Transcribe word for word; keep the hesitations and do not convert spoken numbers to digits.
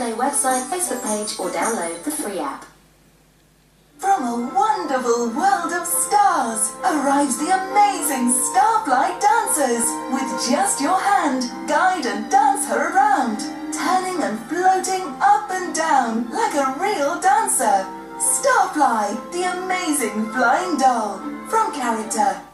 Play website, Facebook page, or download the free app. From a wonderful world of stars arrives the amazing Starfly Dancers. With just your hand, guide and dance her around, turning and floating up and down like a real dancer. Starfly, the amazing flying doll. From character